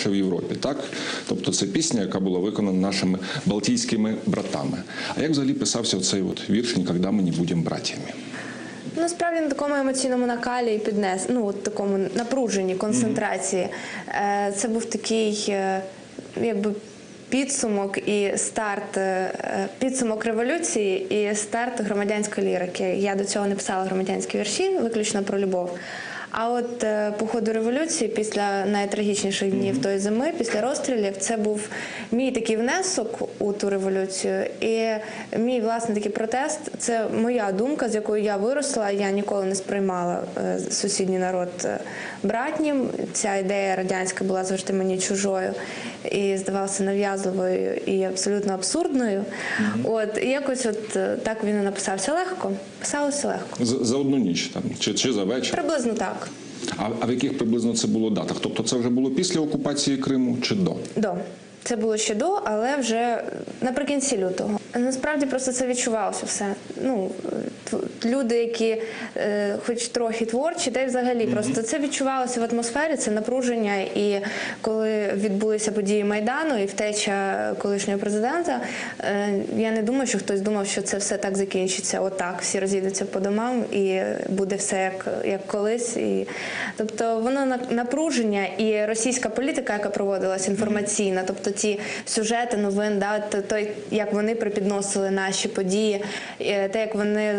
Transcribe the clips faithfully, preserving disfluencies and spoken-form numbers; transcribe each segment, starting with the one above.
найкраща в Європі, так? Тобто це пісня, яка була виконана нашими балтійськими братами. А як взагалі писався цей от вірш «Ніколи ми не будемо братями»? Насправді на такому емоційному накалі і піднес, ну, от такому напруженні, концентрації. Mm-hmm. Це був такий, якби, підсумок і старт, підсумок революції і старт громадянської лірики. Я до цього не писала громадянські вірші, виключно про любов. А от по ходу революції, після найтрагічніших днів тої зими, після розстрілів, це був мій такий внесок у ту революцію. І мій, власне, такий протест – це моя думка, з якою я виросла. Я ніколи не сприймала сусідній народ братнім. Ця ідея радянська була завжди мені чужою і здавалася нав'язливою і абсолютно абсурдною. Mm-hmm. От, і якось от так він і написався легко. Писалося легко. За, за одну ніч там, чи, чи за вечір? Приблизно так. А, а в яких приблизно це було датах? Тобто це вже було після окупації Криму чи до? До. Це було ще до, але вже наприкінці лютого. Насправді просто це відчувалося все. Ну, люди, які е, хоч трохи творчі, та й взагалі mm-hmm. просто це відчувалося в атмосфері, це напруження. І коли відбулися події Майдану і втеча колишнього президента, е, я не думаю, що хтось думав, що це все так закінчиться. Отак, всі розійдуться по домам і буде все як, як колись. І, тобто воно напруження і російська політика, яка проводилась інформаційна, тобто ті сюжети новин, да, той, як вони припідносили наші події, те, як вони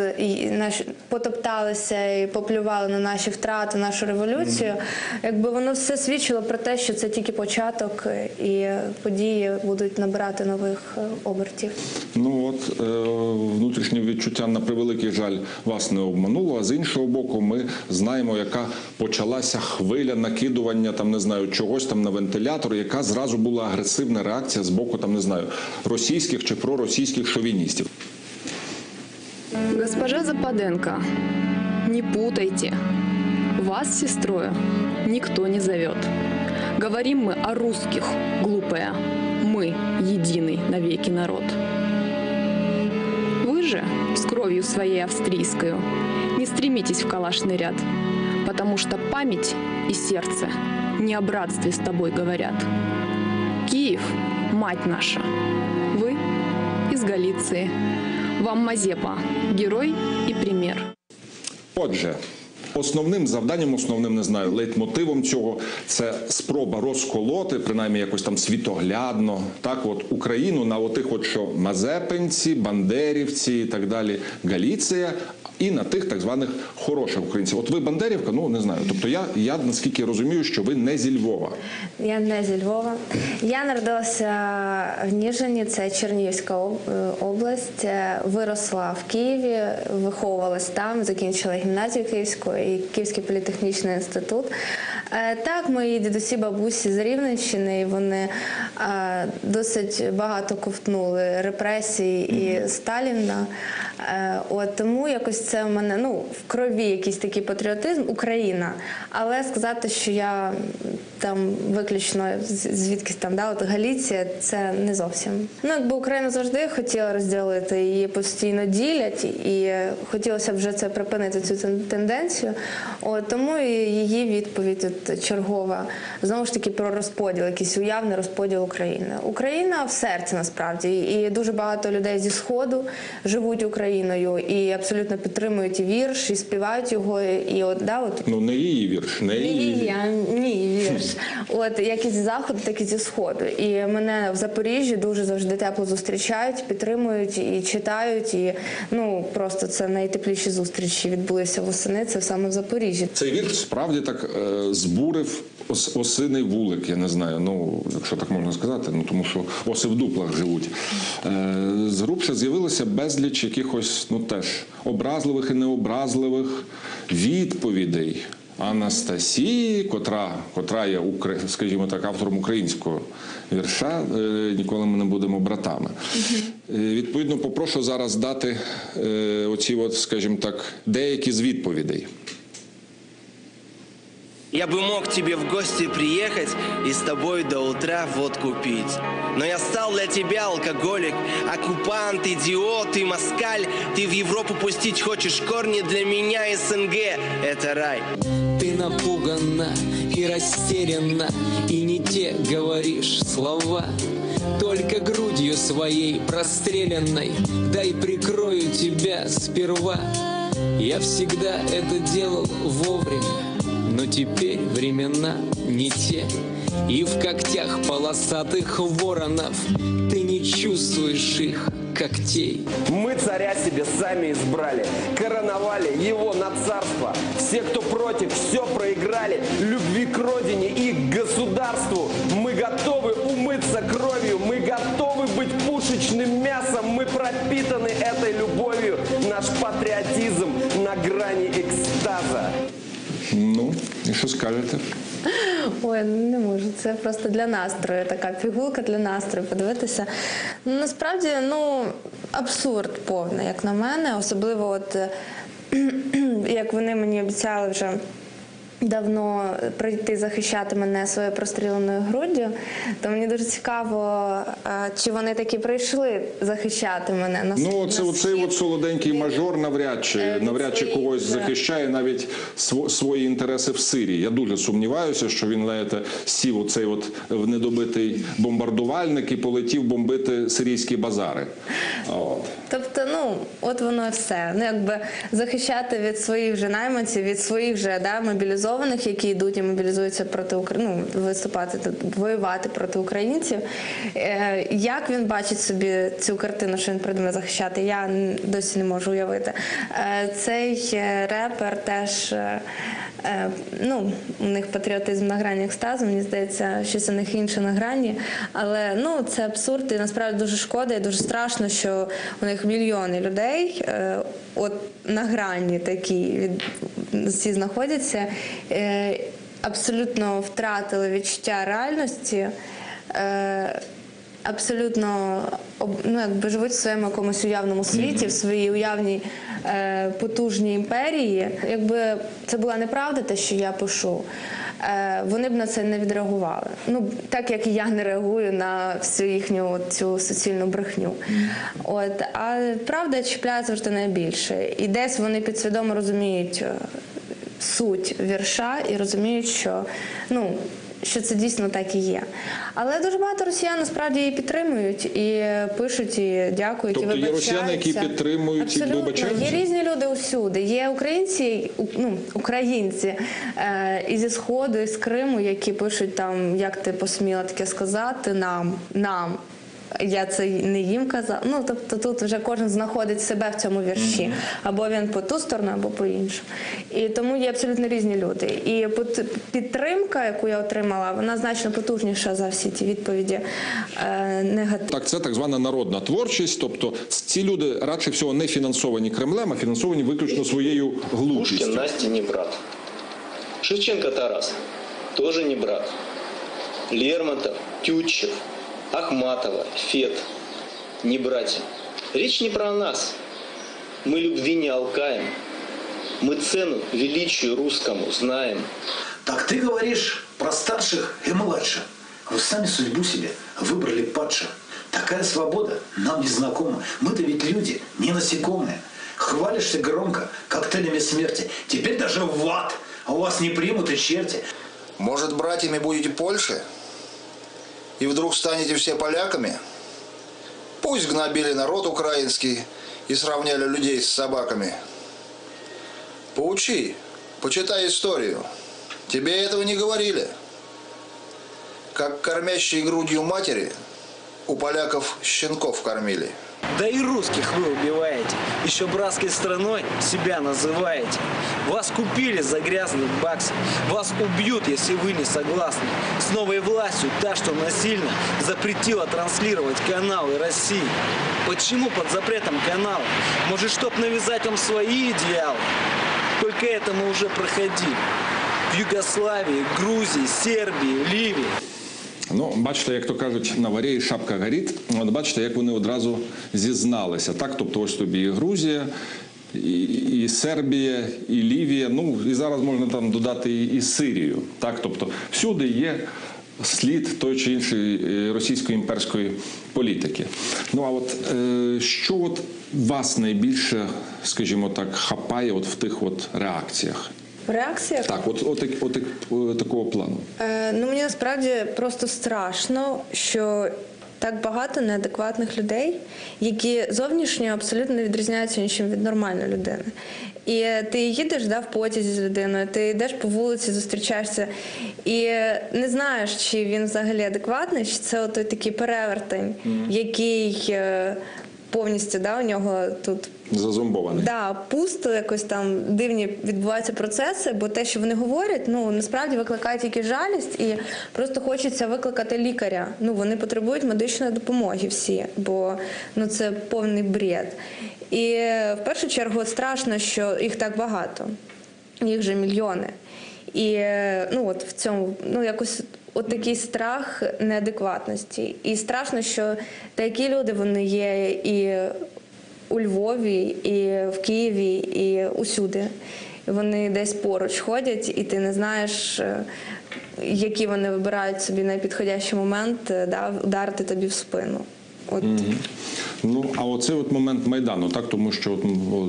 потопталися і поплювали на наші втрати, нашу революцію, mm-hmm. якби воно все свідчило про те, що це тільки початок і події будуть набирати нових обертів. Ну от, е, внутрішнє відчуття, на превеликий жаль, вас не обмануло, а з іншого боку, ми знаємо, яка почалася хвиля накидування, там, не знаю, чогось там на вентилятор, яка зразу була агресивна реакція з боку, там, не знаю, російських чи проросійських шовіністів. Госпожа Западенко, не путайте. Вас с сестрой никто не зовет. Говорим мы о русских, глупая. Мы единый навеки народ. Вы же с кровью своей австрийской не стремитесь в калашный ряд, потому что память и сердце не о братстве с тобой говорят. Киев, мать наша, вы из Галиции. Вам Мазепа – герой і примір. Отже, основним завданням, основним, не знаю, лейтмотивом цього – це спроба розколоти, принаймні якось там світоглядно, так от, Україну на отих от, що мазепинці, бандерівці і так далі, Галіція, і на тих так званих хороших українців. От ви бандерівка, ну не знаю, тобто я, я наскільки розумію, що ви не зі Львова. Я не зі Львова. Я народилася в Ніжині, це Чернігівська область, виросла в Києві, виховувалась там, закінчила гімназію Київську і Київський політехнічний інститут. Так, мої дідусі, бабусі з Рівненщини, і вони досить багато ковтнули репресій і Сталіна. От, тому якось це в мене, ну, в крові якийсь такий патріотизм, Україна. Але сказати, що я там виключно звідкись там, да, от Галіція, це не зовсім. Ну, якби Україну завжди хотіла розділити, її постійно ділять, і хотілося б вже це припинити, цю тенденцію. От, тому і її відповідь от, чергова, знову ж таки, про розподіл, якийсь уявний розподіл України. Україна в серці, насправді, і дуже багато людей зі Сходу живуть Україною і абсолютно підтримують і вірш, і співають його, і от, да, от. Ну, не її вірш, не її. Її, а мій вірш. От, як і зі Заходу, так і зі Сходу. І мене в Запоріжжі дуже завжди тепло зустрічають, підтримують і читають, і, ну, просто це найтепліші зустрічі відбулися восени, це саме в Запоріжжі. Цей вірш справді так е, збурив ос, осиний вулик, я не знаю, ну, якщо так можна сказати, ну, тому що оси в дуплах живуть. Е, згрубше з'явилося безліч якихось, ну, теж, образливих і необразливих відповідей Анастасії, котра, котра є, скажімо так, автором українського вірша «Ніколи ми не будемо братами». Угу. Відповідно, попрошу зараз дати оці, от, скажімо так, деякі з відповідей. Я бы мог к тебе в гости приехать и с тобой до утра водку пить. Но я стал для тебя алкоголик, оккупант, идиот и москаль. Ты в Европу пустить хочешь корни, для меня СНГ – это рай. Ты напугана и растерянно, и не те говоришь слова. Только грудью своей простреленной дай прикрою тебя сперва. Я всегда это делал вовремя, но теперь времена не те. И в когтях полосатых воронов ты не чувствуешь их когтей. Мы царя себе сами избрали, короновали его на царство. Все, кто против, все проиграли. Любви к родине и к государству. Мы готовы умыться кровью, мы готовы быть пушечным мясом. Мы пропитаны этой любовью, наш патріотизм на грані екстаза. Ну, і що скажете? Ой, ну не можу. Це просто для настрою, така пігулка для настрою. Подивитися. Ну, насправді, ну, абсурд повний, як на мене. Особливо, от, як вони мені обіцяли вже давно прийти захищати мене своєю простріленою груддю, то мені дуже цікаво, чи вони таки прийшли захищати мене. На, Ну, це на оцей схід. от солоденький мажор навряд чи, Від навряд чи своїх, когось да. захищає навіть сво- свої інтереси в Сирії. Я дуже сумніваюся, що він знаєте, сів оцей от в недобитий бомбардувальник і полетів бомбити сирійські базари. От. Тобто, ну, от воно і все. Ну, якби захищати від своїх же найманців, від своїх же, да, мобілізованих, які йдуть і мобілізуються проти України, ну, виступати, тут, воювати проти українців. Е, як він бачить собі цю картину, що він придумає захищати, я досі не можу уявити. Е, цей е, репер теж, е, е, ну, у них патріотизм на грані екстазу, мені здається, щось у них інше на грані, але, ну, це абсурд і насправді дуже шкода і дуже страшно, що у них мільйони людей е, от на грані такі від, всі знаходяться, е, абсолютно втратили відчуття реальності, е, абсолютно об- ну, якби живуть в своєму якомусь уявному світі, в своїй уявній е, потужній імперії. Якби це була неправда, те, що я пишу, е, вони б на це не відреагували. Ну, так як і я не реагую на всю їхню от цю суцільну брехню. От, а правда чіпляє завжди найбільше. І десь вони підсвідомо розуміють е, суть вірша і розуміють, що, ну, що це дійсно так і є. Але дуже багато росіян насправді її підтримують і пишуть, і дякують, Тобто і є вибачаються. росіяни, які підтримують і Абсолютно. вибачаються? Є різні люди усюди. Є українці, у- ну, українці е, і зі Сходу, і з Криму, які пишуть там, як ти посміла таке сказати нам, нам. Я це не їм казав. Ну, тобто тут вже кожен знаходить себе в цьому вірші. Або він по ту сторону, або по іншу. І тому є абсолютно різні люди. І пот- підтримка, яку я отримала, вона значно потужніша за всі ті відповіді е, негативні. Так, це так звана народна творчість, тобто ці люди радше всього не фінансовані Кремлем, а фінансовані виключно своєю глупістю. Пушкин Насте не брат. Шевченко Тарас тоже не брат. Лермонтов, Тютчев, Ахматова, Фет не братья. Речь не про нас. Мы любви не алкаем. Мы цену величию русскому знаем. Так ты говоришь про старших и младших. Вы сами судьбу себе выбрали падших. Такая свобода нам не знакома. Мы-то ведь люди, не насекомые. Хвалишься громко коктейлями смерти. Теперь даже в ад. А у вас не примут и черти. Может, братьями будете Польши? И вдруг станете все поляками? Пусть гнобили народ украинский и сравняли людей с собаками. Поучи, почитай историю. Тебе этого не говорили. Как кормящие грудью матери у поляков щенков кормили. Да и русских вы убиваете. Еще братской страной себя называете. Вас купили за грязных баксов. Вас убьют, если вы не согласны. С новой властью, та, что насильно запретила транслировать каналы России. Почему под запретом канала? Может, чтоб навязать вам свои идеалы? Только это мы уже проходили. В Югославии, Грузии, Сербии, Ливии. Ну, бачите, як то кажуть, на варі і шапка горить. От бачите, як вони одразу зізналися. Так, тобто ось тобі і Грузія, і, і Сербія, і Лівія. Ну, і зараз можна там додати і, і Сирію. Так, тобто всюди є слід той чи іншої російської імперської політики. Ну, а от е, що от вас найбільше, скажімо так, хапає от в тих от реакціях? Реакція? Так, от, от, от, от такого плану. Е, ну, мені насправді просто страшно, що так багато неадекватних людей, які зовнішньо абсолютно не відрізняються нічим від нормальної людини. І ти їдеш, да, в потязі з людиною, ти йдеш по вулиці, зустрічаєшся і не знаєш, чи він взагалі адекватний, чи це той такий перевертень, mm-hmm. який е, повністю, да, у нього тут зазомбований. Да, пусто, якось там дивні відбуваються процеси, бо те, що вони говорять, ну, насправді викликає тільки жалість і просто хочеться викликати лікаря. Ну, вони потребують медичної допомоги всі, бо, ну, це повний бред. І в першу чергу страшно, що їх так багато. Їх же мільйони. І, ну, от в цьому, ну, якось от такий страх неадекватності. І страшно, що такі люди, вони є і у Львові, і в Києві, і усюди. Вони десь поруч ходять, і ти не знаєш, які вони вибирають собі найпідходящий момент, да, ударити тобі в спину. От. Mm-hmm. Ну, а оцей от момент Майдану, так, тому що от,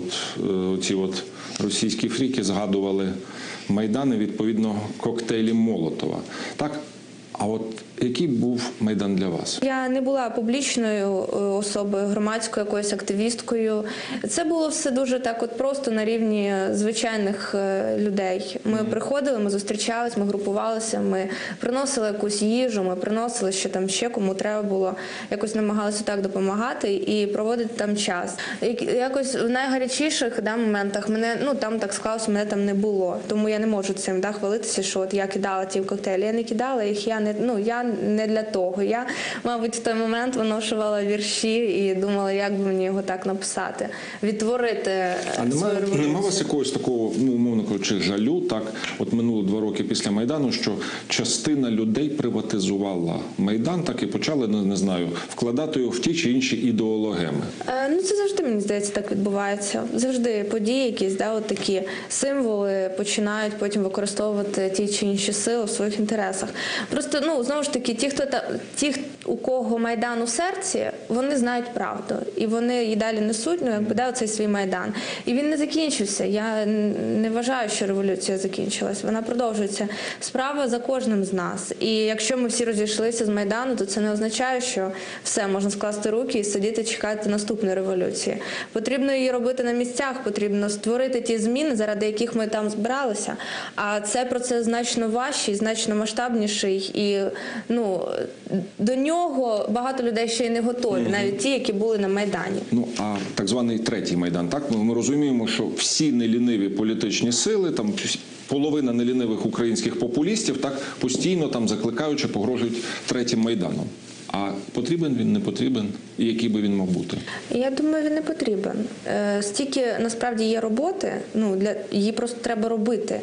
от, ці от російські фріки згадували Майдан і, відповідно, коктейлі Молотова. Так? А от який був Майдан для вас? Я не була публічною особою, громадською якоюсь активісткою. Це було все дуже так от просто на рівні звичайних людей. Ми mm-hmm. приходили, ми зустрічались, ми групувалися, ми приносили якусь їжу, ми приносили, що там ще кому треба було. Якось намагалися так допомагати і проводити там час. Якось в найгарячіших, да, моментах мене, ну, там так склалося, мене там не було. Тому я не можу цим, да, хвалитися, що от я кидала ті коктейлі. Я не кидала їх, я не, ну, я не для того. Я, мабуть, в той момент виношувала вірші і думала, як би мені його так написати, відтворити а свою революцію. Нема у вас якогось такого, ну, умовно кажучи, жалю, так, от минуло два роки після Майдану, що частина людей приватизувала Майдан, так і почали, не, не знаю, вкладати його в ті чи інші ідеологеми? Е, ну, це завжди, мені здається, так відбувається. Завжди події якісь, да, от такі символи починають потім використовувати ті чи інші сили в своїх інтересах. Просто, ну, знову ж таки, ті, хто та, ті, у кого Майдан у серці, вони знають правду. І вони і далі несуть, ну, якби, да, оцей свій Майдан. І він не закінчився. Я не вважаю, що революція закінчилась. Вона продовжується. Справа за кожним з нас. І якщо ми всі розійшлися з Майдану, то це не означає, що все, можна скласти руки і сидіти, чекати наступної революції. Потрібно її робити на місцях, потрібно створити ті зміни, заради яких ми там збиралися. А це процес значно важчий, значно масштабніший. І, ну, до нього багато людей ще й не готові, mm-hmm. навіть ті, які були на Майдані. Ну, а так званий третій Майдан, так? Ми, ми розуміємо, що всі неліниві політичні сили, там половина нелінивих українських популістів, так, постійно там закликаючи, погрожують третім Майданом. А потрібен він, не потрібен? І який би він мав бути? Я думаю, він не потрібен. Е, стільки, насправді, є роботи, ну, для, її просто треба робити.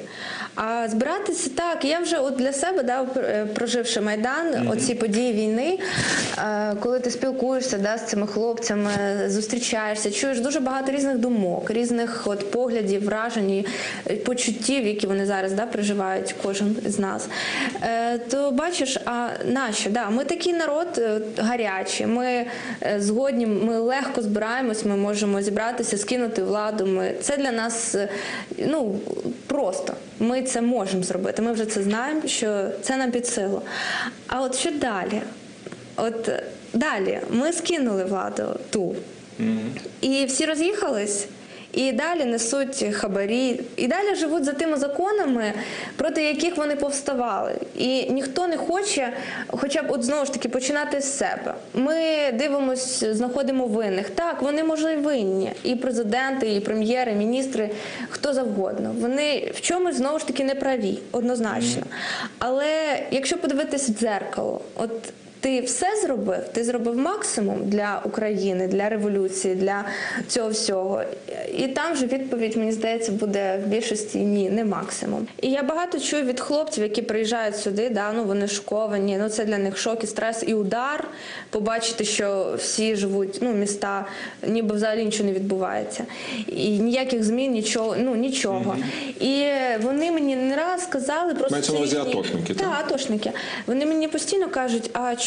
А збиратися так, я вже от для себе, да, проживши Майдан, mm-hmm. оці події війни, е, коли ти спілкуєшся, да, з цими хлопцями, зустрічаєшся, чуєш дуже багато різних думок, різних от поглядів, вражень, почуттів, які вони зараз, да, переживають, кожен з нас. Е, то бачиш, а нащо? Да, ми такий народ гарячий, ми згодні, ми легко збираємось, ми можемо зібратися, скинути владу. Ми, це для нас, ну, просто. Ми це можемо зробити. Ми вже це знаємо, що це нам під силу. А от що далі? От далі ми скинули владу ту. Mm-hmm. І всі роз'їхались. І далі несуть хабарі, і далі живуть за тими законами, проти яких вони повставали. І ніхто не хоче, хоча б, от знову ж таки, починати з себе. Ми дивимось, знаходимо винних. Так, вони, може, і винні. І президенти, і прем'єри, і міністри, хто завгодно. Вони в чомусь, знову ж таки, не праві, однозначно. Але якщо подивитись в дзеркало, от ти все зробив, ти зробив максимум для України, для революції, для цього всього. І там же відповідь, мені здається, буде в більшості ні, не максимум. І я багато чую від хлопців, які приїжджають сюди, да, ну вони шоковані, ну це для них шок і стрес, і удар, побачити, що всі живуть, ну, міста, ніби взагалі нічого не відбувається. І ніяких змін, нічого, ну, нічого. Mm-hmm. І вони мені не раз сказали, просто... Мається на увазі атошники, так? Так, атошники. Вони мені постійно кажуть, а чому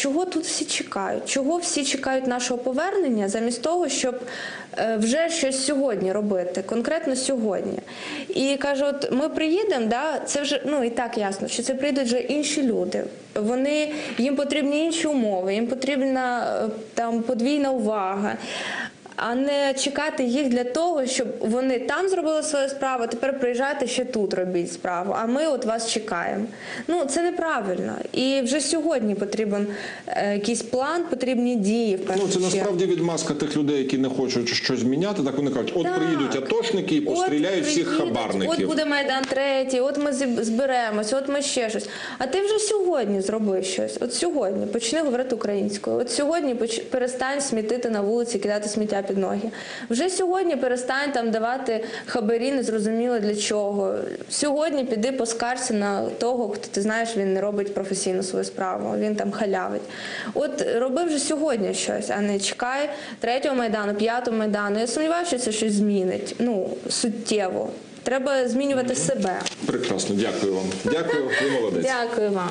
чого тут всі чекають? Чого всі чекають нашого повернення, замість того, щоб е, вже щось сьогодні робити, конкретно сьогодні. І каже, от ми приїдемо, да, це вже, ну і так ясно, що це прийдуть вже інші люди. Вони, їм потрібні інші умови, їм потрібна е, там подвійна увага. А не чекати їх для того, щоб вони там зробили свою справу, а тепер приїжджайте ще тут робіть справу, а ми от вас чекаємо. Ну, це неправильно. І вже сьогодні потрібен е, якийсь план, потрібні дії. В першу Ну, це чергу. насправді відмазка тих людей, які не хочуть щось зміняти. Так вони кажуть, от Так. приїдуть атошники і постріляють От всіх приїдуть, хабарників. От буде Майдан третій, от ми зіб- зберемось, от ми ще щось. А ти вже сьогодні зроби щось. От сьогодні почни говорити українською. От сьогодні поч- перестань смітити на вулиці, кидати сміття під ноги. Вже сьогодні перестань там давати хабарі, незрозуміло для чого. Сьогодні піди поскаржся на того, хто ти знаєш, він не робить професійно свою справу, він там халявить. От роби вже сьогодні щось, а не чекай третього Майдану, п'ятого Майдану. Я сумніваюся, що це щось змінить, ну, суттєво. Треба змінювати себе. Прекрасно, дякую вам. Дякую, ви молодець. Дякую вам.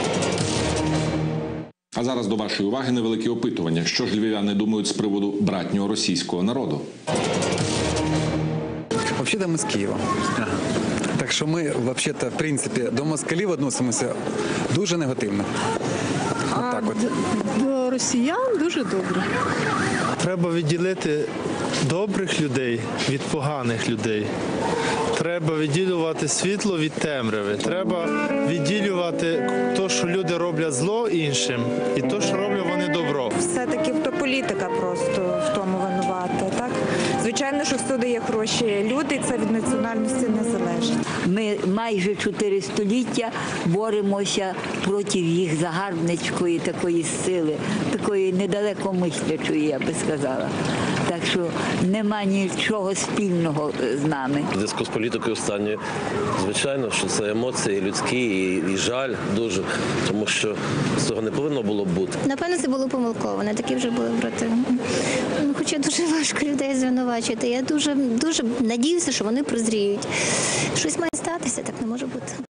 А зараз до вашої уваги невелике опитування. Що ж львів'яни думають з приводу братнього російського народу? Вообще-то мы с Киева. Так що ми, вообще-то, в принципі, до москалів відносимося дуже негативно. От так от. До росіян дуже добре. Треба відділити добрих людей від поганих людей. Треба відділювати світло від темряви. Треба відділювати те, що люди роблять зло іншим, і те, що роблять вони добро. Все-таки то політика просто в тому винувата. Так? Звичайно, що всюди є хороші люди, це від національності не залежить. Ми майже чотири століття боремося проти їх загарбницької такої сили, такої недалекомислячої, я би сказала. Так що нема нічого спільного з нами. В зв'язку з політикою останньою, звичайно, що це емоції людські і, і жаль дуже, тому що цього не повинно було б бути. Напевно, це було помилково, не такі вже були брати. Ну, хоча дуже важко людей звинувачити. Я дуже, дуже надіюся, що вони прозріють. Щось має статися, так не може бути.